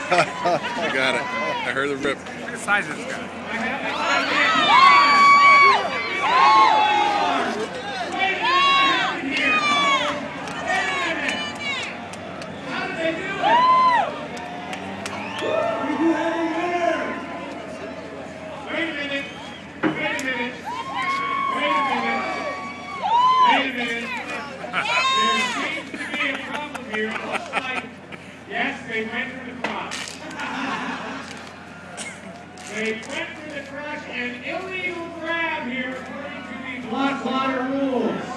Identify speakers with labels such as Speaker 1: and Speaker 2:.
Speaker 1: I got it. I heard the rip.
Speaker 2: Look at the size of this guy.
Speaker 3: Yes, they went for the cross. They went for the crush and illegal grab here according to the blood water rules.